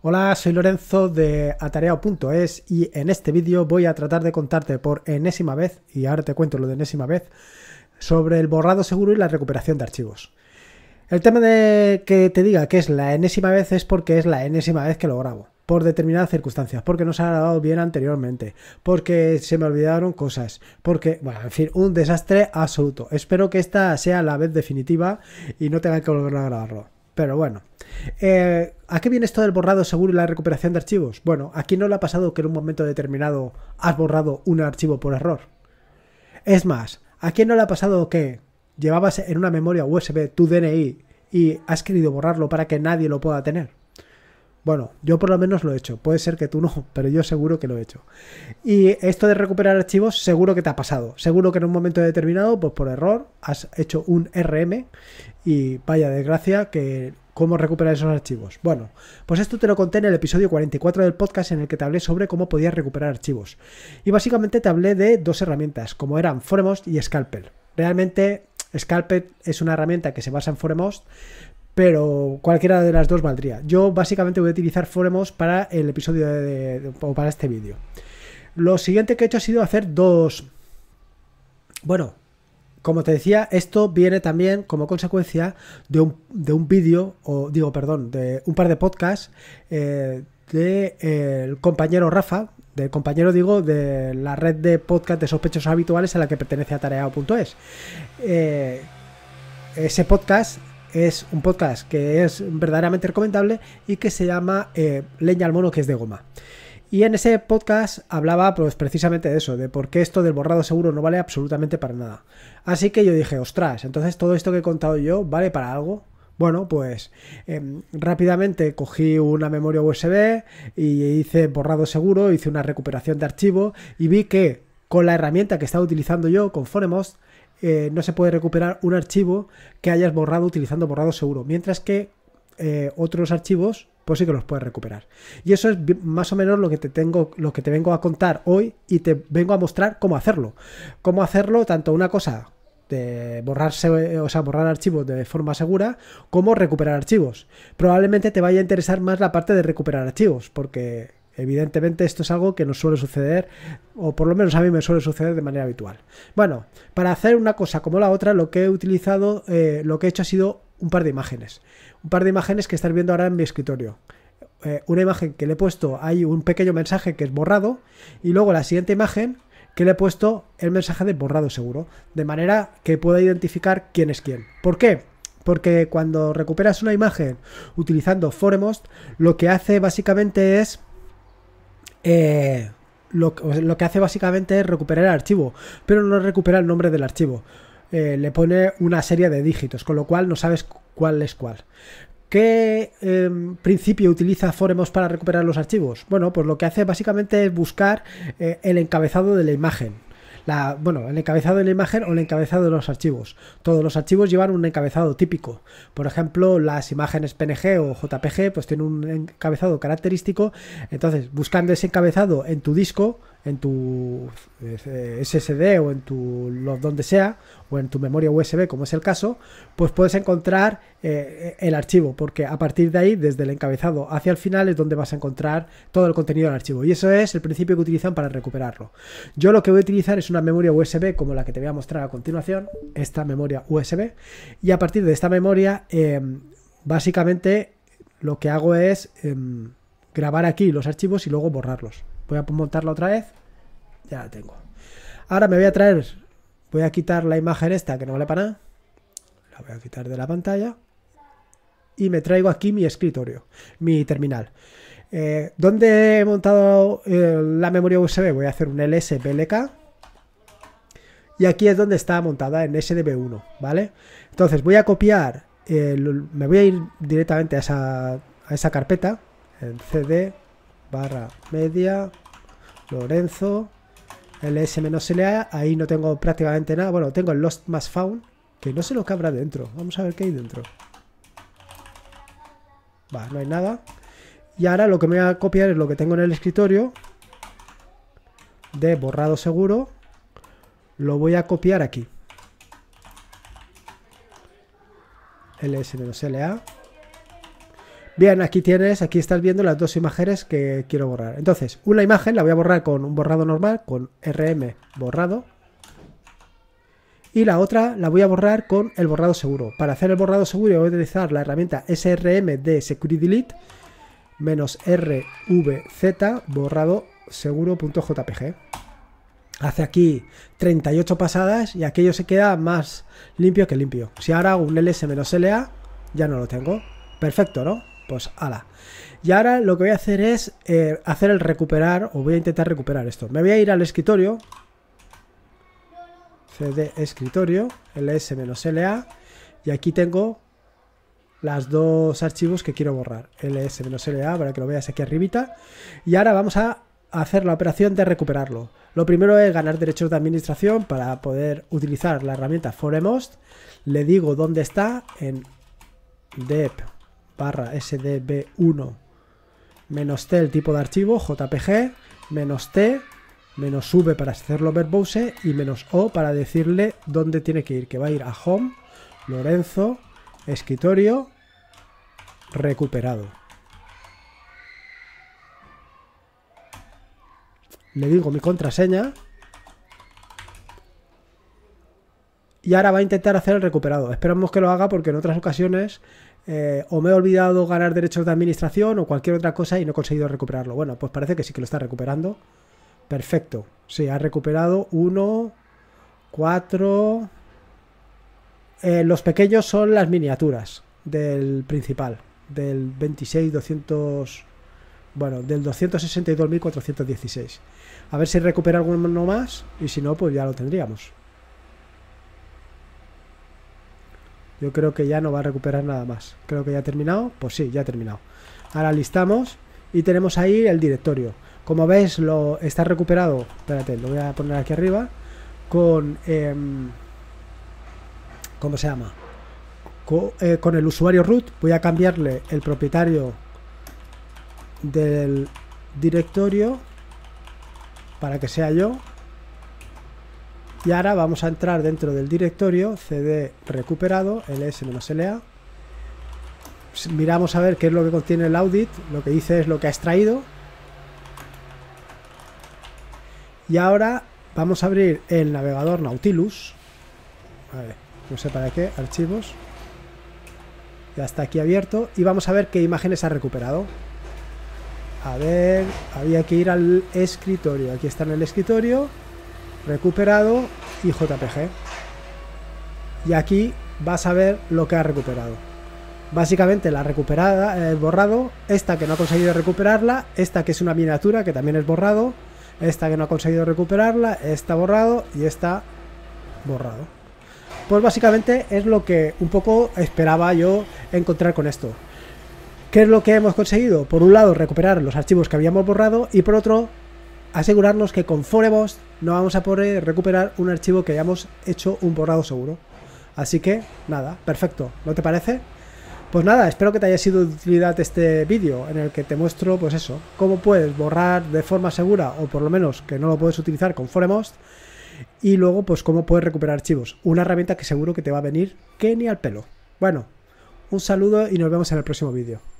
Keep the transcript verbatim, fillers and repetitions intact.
Hola, soy Lorenzo de atareado punto es y en este vídeo voy a tratar de contarte por enésima vez, y ahora te cuento lo de enésima vez, sobre el borrado seguro y la recuperación de archivos. El tema de que te diga que es la enésima vez es porque es la enésima vez que lo grabo, por determinadas circunstancias, porque no se ha grabado bien anteriormente, porque se me olvidaron cosas, porque, bueno, en fin, un desastre absoluto. Espero que esta sea la vez definitiva y no tenga que volver a grabarlo. Pero bueno, eh, ¿a qué viene esto del borrado seguro y la recuperación de archivos? Bueno, ¿a quién no le ha pasado que en un momento determinado has borrado un archivo por error? Es más, ¿a quién no le ha pasado que llevabas en una memoria U S B tu D N I y has querido borrarlo para que nadie lo pueda tener? Bueno, yo por lo menos lo he hecho. Puede ser que tú no, pero yo seguro que lo he hecho. Y esto de recuperar archivos seguro que te ha pasado. Seguro que en un momento determinado, pues por error, has hecho un R M y vaya desgracia que cómo recuperar esos archivos. Bueno, pues esto te lo conté en el episodio cuarenta y cuatro del podcast, en el que te hablé sobre cómo podías recuperar archivos. Y básicamente te hablé de dos herramientas, como eran Foremost y Scalpel. Realmente Scalpel es una herramienta que se basa en Foremost, pero cualquiera de las dos valdría. Yo básicamente voy a utilizar Foremost para el episodio de, de, de, o para este vídeo. Lo siguiente que he hecho ha sido hacer dos... Bueno, como te decía, esto viene también como consecuencia de un, de un vídeo, o digo, perdón, de un par de podcasts eh, de eh, el compañero Rafa, del compañero, digo, de la red de podcast de sospechosos habituales a la que pertenece atareado punto es. Eh, ese podcast es un podcast que es verdaderamente recomendable y que se llama eh, Leña al mono que es de goma. Y en ese podcast hablaba pues precisamente de eso, de por qué esto del borrado seguro no vale absolutamente para nada. Así que yo dije, ostras, entonces todo esto que he contado yo vale para algo. Bueno, pues eh, rápidamente cogí una memoria U S B y hice borrado seguro, hice una recuperación de archivo y vi que con la herramienta que estaba utilizando yo, con Foremost, eh, no se puede recuperar un archivo que hayas borrado utilizando borrado seguro, mientras que eh, otros archivos pues sí que los puedes recuperar. Y eso es más o menos lo que te tengo, lo que te vengo a contar hoy, y te vengo a mostrar cómo hacerlo. Cómo hacerlo, tanto una cosa de borrarse, o sea, borrar archivos de forma segura, como recuperar archivos. Probablemente te vaya a interesar más la parte de recuperar archivos, porque evidentemente esto es algo que nos suele suceder, o por lo menos a mí me suele suceder de manera habitual. Bueno, para hacer una cosa como la otra, lo que he utilizado, eh, lo que he hecho ha sido un par de imágenes. Un par de imágenes que estás viendo ahora en mi escritorio. Eh, una imagen que le he puesto ahí un pequeño mensaje que es borrado, y luego la siguiente imagen que le he puesto el mensaje de borrado seguro, de manera que pueda identificar quién es quién. ¿Por qué? Porque cuando recuperas una imagen utilizando Foremost, lo que hace básicamente es eh, lo, lo que hace básicamente es recuperar el archivo, pero no recupera el nombre del archivo. Eh, le pone una serie de dígitos, con lo cual no sabes cuál es cuál. ¿Qué eh, principio utiliza Foremost para recuperar los archivos? Bueno, pues lo que hace básicamente es buscar eh, el encabezado de la imagen. La, bueno, el encabezado de la imagen o el encabezado de los archivos. Todos los archivos llevan un encabezado típico. Por ejemplo, las imágenes P N G o J P G pues tienen un encabezado característico. Entonces, buscando ese encabezado en tu disco, en tu S S D o en tu lo, donde sea, o en tu memoria U S B, como es el caso, pues puedes encontrar eh, el archivo, porque a partir de ahí, desde el encabezado hacia el final, es donde vas a encontrar todo el contenido del archivo, y eso es el principio que utilizan para recuperarlo. Yo lo que voy a utilizar es una memoria U S B como la que te voy a mostrar a continuación, esta memoria U S B, y a partir de esta memoria eh, básicamente lo que hago es eh, grabar aquí los archivos y luego borrarlos. Voy a montarla otra vez. Ya la tengo. Ahora me voy a traer, voy a quitar la imagen esta que no vale para nada. La voy a quitar de la pantalla. Y me traigo aquí mi escritorio, mi terminal. Eh, ¿Dónde he montado eh, la memoria U S B? Voy a hacer un L S B L K. Y aquí es donde está montada en S D B uno, ¿vale? Entonces voy a copiar, eh, me voy a ir directamente a esa, a esa carpeta, en C D barra media Lorenzo ls-L A. Ahí no tengo prácticamente nada. Bueno, tengo el Lost Más Found, que no sé lo que habrá dentro. Vamos a ver qué hay dentro. Va, no hay nada. Y ahora lo que me voy a copiar es lo que tengo en el escritorio de borrado seguro. Lo voy a copiar aquí, ls-L A. Bien, aquí tienes, aquí estás viendo las dos imágenes que quiero borrar. Entonces, una imagen la voy a borrar con un borrado normal, con R M borrado. Y la otra la voy a borrar con el borrado seguro. Para hacer el borrado seguro voy a utilizar la herramienta S R M de Security Delete menos R V Z borrado seguro.jpg. Hace aquí treinta y ocho pasadas y aquello se queda más limpio que limpio. Si ahora hago un ls-la, ya no lo tengo. Perfecto, ¿no? Pues ala. Y ahora lo que voy a hacer es eh, hacer el recuperar, o voy a intentar recuperar esto. Me voy a ir al escritorio, cd escritorio, ls-la, y aquí tengo las dos archivos que quiero borrar, ls-la, para que lo veas aquí arribita. Y ahora vamos a hacer la operación de recuperarlo. Lo primero es ganar derechos de administración para poder utilizar la herramienta foremost. Le digo dónde está en dep barra sdb uno menos t el tipo de archivo jpg menos t menos v para hacerlo verbose y menos o para decirle dónde tiene que ir, que va a ir a home, Lorenzo, escritorio, recuperado. Le digo mi contraseña y ahora va a intentar hacer el recuperado. Esperamos que lo haga porque en otras ocasiones eh, o me he olvidado ganar derechos de administración o cualquier otra cosa y no he conseguido recuperarlo. Bueno, pues parece que sí que lo está recuperando. Perfecto. Sí, ha recuperado uno, cuatro... Eh, los pequeños son las miniaturas del principal, del veintiséis doscientos... Bueno, del doscientos sesenta y dos mil cuatrocientos dieciséis. A ver si recupera alguno más y si no, pues ya lo tendríamos. Yo creo que ya no va a recuperar nada más. Creo que ya ha terminado. Pues sí, ya ha terminado. Ahora listamos y tenemos ahí el directorio. Como ves, lo está recuperado. Espérate, lo voy a poner aquí arriba. Con... Eh, ¿Cómo se llama? Con, eh, con el usuario root. Voy a cambiarle el propietario del directorio para que sea yo. Y ahora vamos a entrar dentro del directorio cd recuperado, ls-la. Miramos a ver qué es lo que contiene el audit. Lo que dice es lo que ha extraído. Y ahora vamos a abrir el navegador Nautilus. A ver, no sé para qué, archivos. Ya está aquí abierto. Y vamos a ver qué imágenes ha recuperado. A ver, había que ir al escritorio. Aquí está en el escritorio. Recuperado y J P G. Y aquí vas a ver lo que ha recuperado. Básicamente la recuperada, el borrado, esta que no ha conseguido recuperarla, esta que es una miniatura que también es borrado, esta que no ha conseguido recuperarla, esta borrado y esta borrado. Pues básicamente es lo que un poco esperaba yo encontrar con esto. ¿Qué es lo que hemos conseguido? Por un lado recuperar los archivos que habíamos borrado y por otro asegurarnos que con foremost no vamos a poder recuperar un archivo que hayamos hecho un borrado seguro. Así que nada, perfecto, ¿no te parece? Pues nada, espero que te haya sido de utilidad este vídeo en el que te muestro pues eso, cómo puedes borrar de forma segura o por lo menos que no lo puedes utilizar con foremost y luego pues cómo puedes recuperar archivos. Una herramienta que seguro que te va a venir que ni al pelo. Bueno, un saludo y nos vemos en el próximo vídeo.